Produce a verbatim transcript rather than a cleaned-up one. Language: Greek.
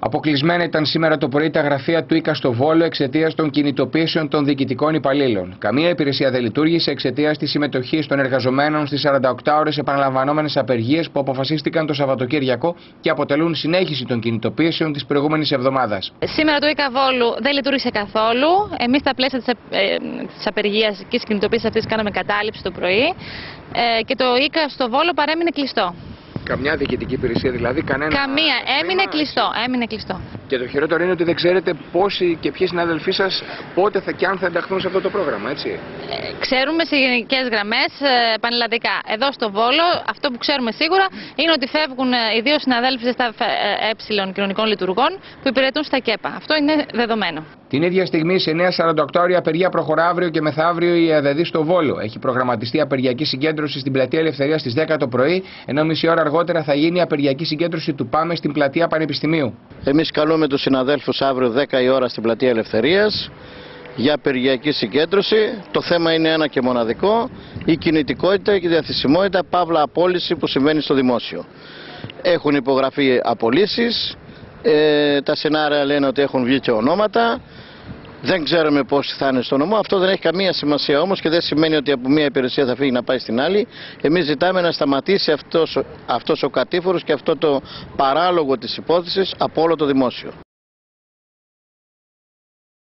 Αποκλεισμένα ήταν σήμερα το πρωί τα γραφεία του ΙΚΑ στο Βόλο εξαιτίας των κινητοποιήσεων των διοικητικών υπαλλήλων. Καμία υπηρεσία δεν λειτουργήσε εξαιτίας της συμμετοχής των εργαζομένων στις σαράντα οκτώ ώρες επαναλαμβανόμενες απεργίες που αποφασίστηκαν το Σαββατοκύριακο και αποτελούν συνέχιση των κινητοποιήσεων της προηγούμενης εβδομάδας. Σήμερα το ΙΚΑ Βόλου δεν λειτουργήσε καθόλου. Εμείς στα πλαίσια της, ε, της απεργίας και της κινητοποίησης αυτής κάναμε κατάληψη το πρωί ε, και το ΙΚΑ στο Βόλο παρέμεινε κλειστό. Καμιά διοικητική υπηρεσία δηλαδή, κανένα. Καμία, έμεινε κλειστό, έμεινε κλειστό. Και το χειρότερο είναι ότι δεν ξέρετε πόσοι και ποιοι συναδελφοί σας πότε θα, και αν θα ενταχθούν σε αυτό το πρόγραμμα, έτσι. Ε, ξέρουμε σε γενικές γραμμές ε, πανελλαδικά. Εδώ στο Βόλο, αυτό που ξέρουμε σίγουρα είναι ότι φεύγουν ε, οι δύο συναδέλφοι στα ε, κοινωνικών λειτουργών που υπηρετούν στα ΚΕΠΑ. Αυτό είναι δεδομένο. Την ίδια στιγμή, σε νέα σαράντα οκτώ ώρια απεργία προχωρά αύριο και μεθαύριο η ΕΔΔ στο Βόλο. Έχει προγραμματιστεί απεργιακή συγκέντρωση στην Πλατεία Ελευθερίας στις δέκα το πρωί, ενώ μισή ώρα αργότερα θα γίνει η απεργιακή συγκέντρωση του ΠΑΜΕ στην Πλατεία Πανεπιστημίου. Εμείς καλούμε τους συναδέλφους αύριο δέκα η ώρα στην Πλατεία Ελευθερίας για απεργιακή συγκέντρωση. Το θέμα είναι ένα και μοναδικό: η κινητικότητα και η διαθεσιμότητα, παύλα απόλυση που συμβαίνει στο δημόσιο. Έχουν υπογραφεί απολύσεις, ε, τα σενάρια λένε ότι έχουν βγει και ονόματα. Δεν ξέρουμε πόσοι θα είναι στο νομό. Αυτό δεν έχει καμία σημασία όμως και δεν σημαίνει ότι από μία υπηρεσία θα φύγει να πάει στην άλλη. Εμείς ζητάμε να σταματήσει αυτός, αυτός ο κατήφορος και αυτό το παράλογο της υπόθεσης από όλο το δημόσιο.